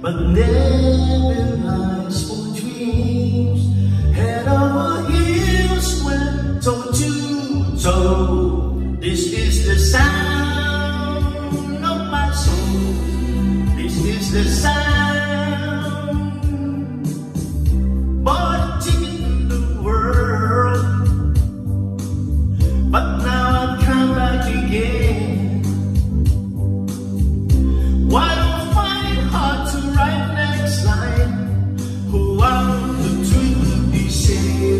but never lies for dreams. Head over heels went toe to toe. This is the sound of my soul. This is the sound. But in the world, but now I've come back again. Why don't find it hard to write next line? Who are the truth be said?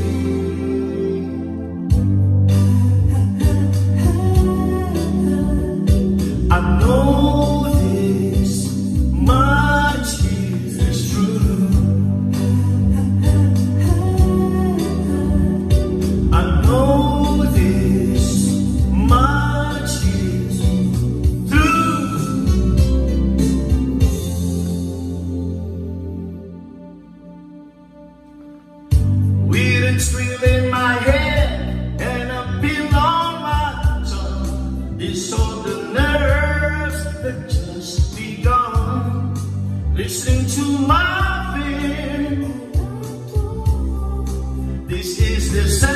I know this much is true. I know this much is true. Weird string in my head and a pill on my tongue. This all the nerves that just begun. Listening to my fear. This is the sound.